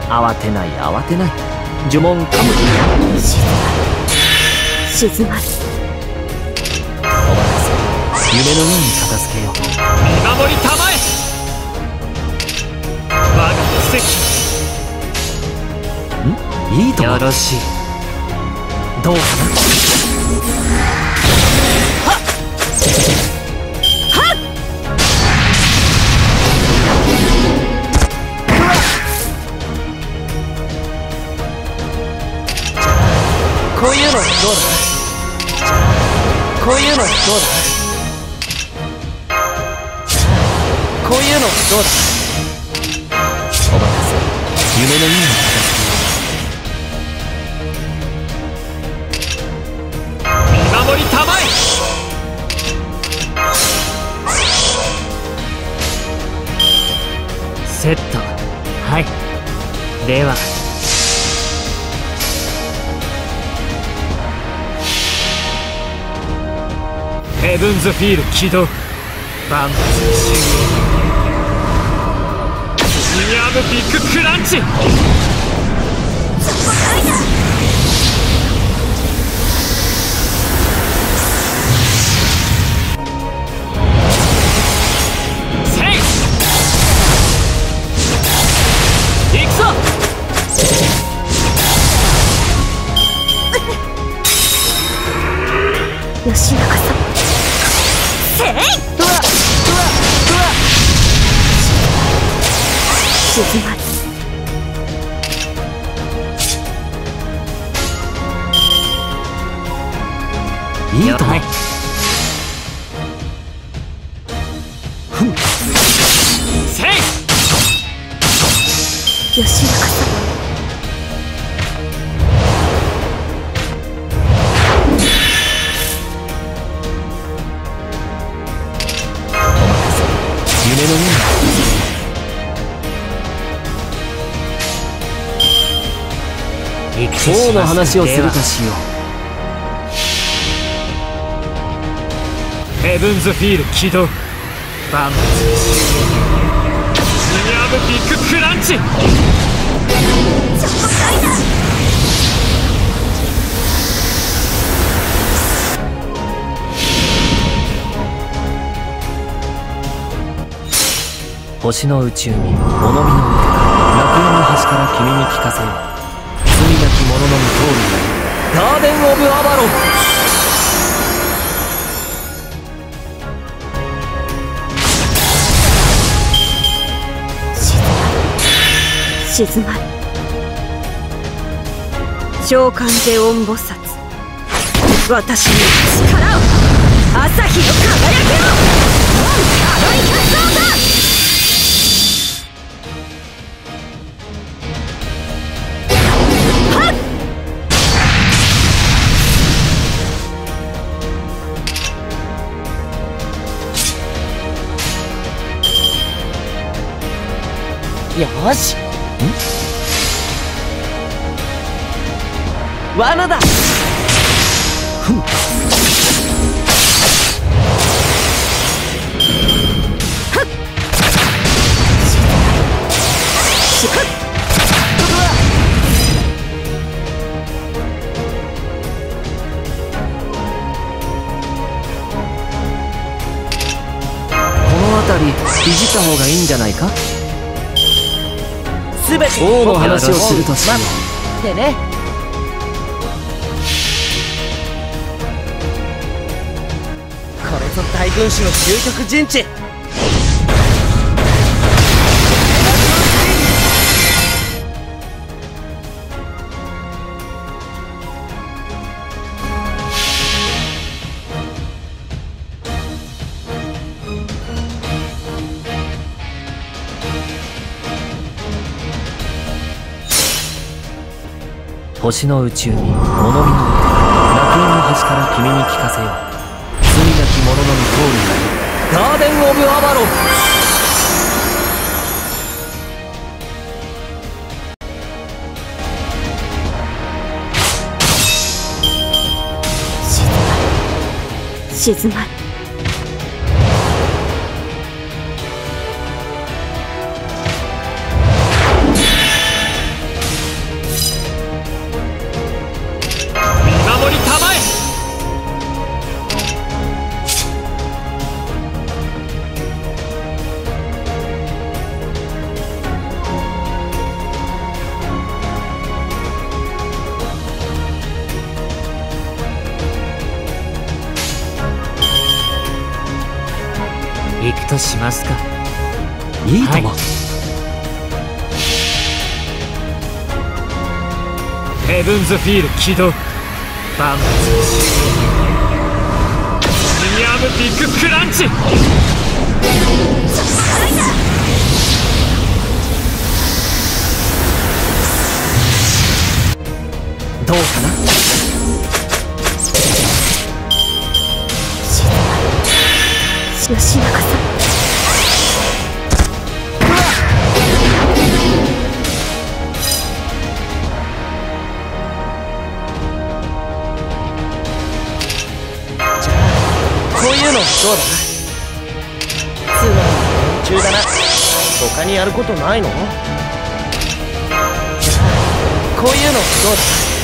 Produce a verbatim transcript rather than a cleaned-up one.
慌てない慌てない。呪文かむ。 静まる。 お任せ。夢のように片付けよう。 見守りたまえ。我が奇跡。 ん？いいとも。 よろしい。 どうかな。はっはっ。こういうのどうだ。こういうのどうだ。こういうのどうだ。お任せ。夢のように片付けよう。見守りたまえ。 セット。はい。ではヘブンズフィール起動。万物集合。ニアムビッグクランチ。せい。行くぞ。 吉永さん。せい。うわうわうわ。静まる。 いいとも。ふん。 せい。 吉永さん。 夢のような王の話をするとしよう。 ヘブンズフィール起動。万物集合。ニアムビッグクランチ。 ちょっとかいな。 星の宇宙におのみの歌、楽園の端から君に聞かせよう。罪なき者のみ通るがいい。ガーデン・オブ・アバロン。 静まる。召喚ゼオン菩薩。私に力を。朝日の輝きを。オン・アドリキャストータ。 よし。ん？罠だ。ふん。はっ。しっ。この辺りいじった方がいいんじゃないか。すべて王の話をするとしよう。でね。これぞ大軍師の究極陣地。星の宇宙におのみの歌、楽園の端から君に聞かせよう。罪なき者のみ通るがいい。ガーデン・オブ・アバロン。 静まる。 行くとしますか。いいとも、 はい、ヘブンズフィール起動。万物ミアムビッグクランチ。 どうかな。 吉永さん、 こういうのどうだ。ツアーの途中だな。他にやることないの？じゃあこういうのどうだ。